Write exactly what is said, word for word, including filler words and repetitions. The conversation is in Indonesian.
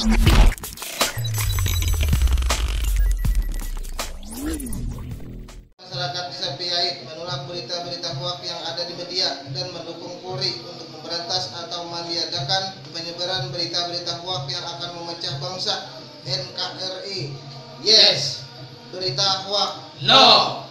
Masyarakat Sapiait menolak berita-berita hoaks yang ada di media dan mendukung Polri untuk memberantas atau meniadakan penyebaran berita-berita hoaks yang akan memecah bangsa. N K R I. Yes, berita hoaks. No.